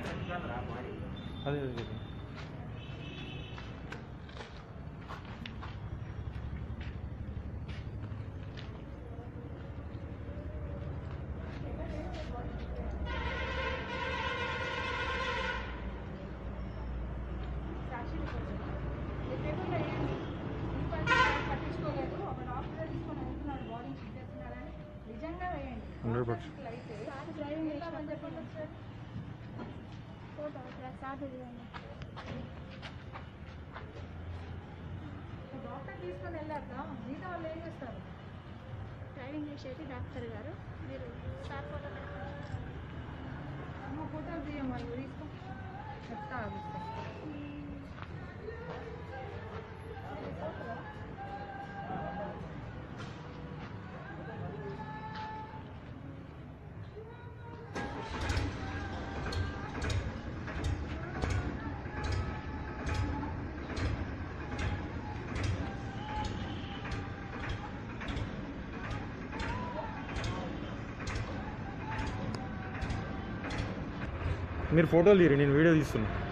అదే డాక్టర్ తీసుకొని వెళ్ళాక మిగతా వాళ్ళు ఏం చేస్తారు? డ్రైవింగ్ చేసేది డాక్టర్ గారు. మీరు సార్ ఫోటో అమ్మ ఫోటోలు తీయమ్మా, ఇవి తీసుకో చెప్తా. మీరు ఫోటోలు తీరి, నేను వీడియో తీస్తున్నా.